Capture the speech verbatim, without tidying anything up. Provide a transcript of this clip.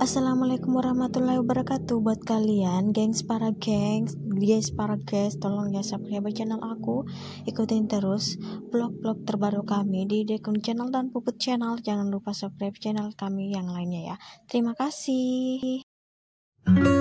Assalamualaikum warahmatullahi wabarakatuh. Buat kalian gengs para gengs, guys para guys, tolong ya subscribe channel aku, ikutin terus vlog-vlog terbaru kami di Dekun Channel dan Puput Channel. Jangan lupa subscribe channel kami yang lainnya ya. Terima kasih.